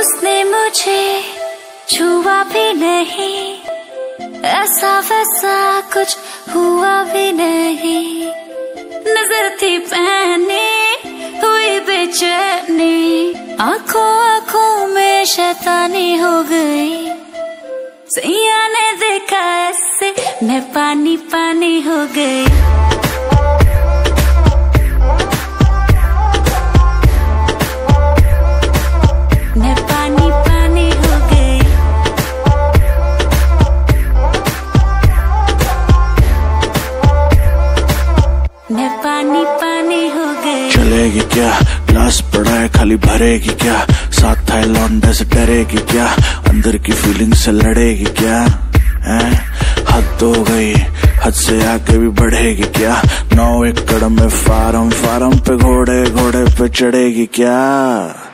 उसने मुझे छुआ भी नहीं, ऐसा वैसा कुछ हुआ भी नहीं। नजर थी पहनी हुई बेचैनी, आंखों आंखों में शैतानी हो गई। सैया ने देखा ऐसे मैं पानी पानी हो गई। मैं पानी पानी हो गई। मैं पानी पानी हो गई। चलेगी क्या, ग्लास पड़ा है खाली भरेगी क्या, साथ था लौंडे से डरेगी क्या, अंदर की फीलिंग से लड़ेगी क्या, हैं? हद हो गई, हद से आगे भी बढ़ेगी क्या, 9 एकड़ में फार्म पे घोड़े पे चढ़ेगी क्या।